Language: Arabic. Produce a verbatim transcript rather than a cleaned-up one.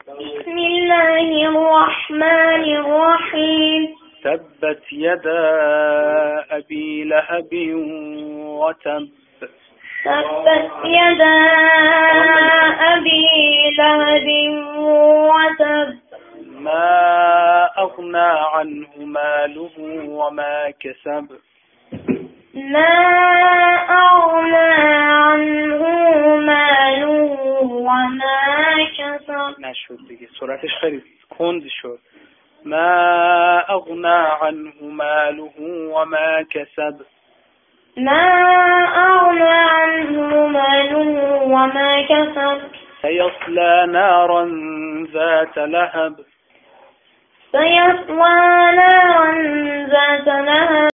بسم الله الرحمن الرحيم. تبت يدا أبي لهب وتب. تبت يدا أبي لهب وتب. ما أغنى عنه ماله وما كسب. ما أغنى عنه ماله وما كسب. نشد دیگه، سرعتش خیلی کند شد. ما أغنى عنه ماله وما كسب. ما أغنى عنه ماله وما كسب. سيصلى نارا ذات لهب. سيصلى نارا ذات لهب.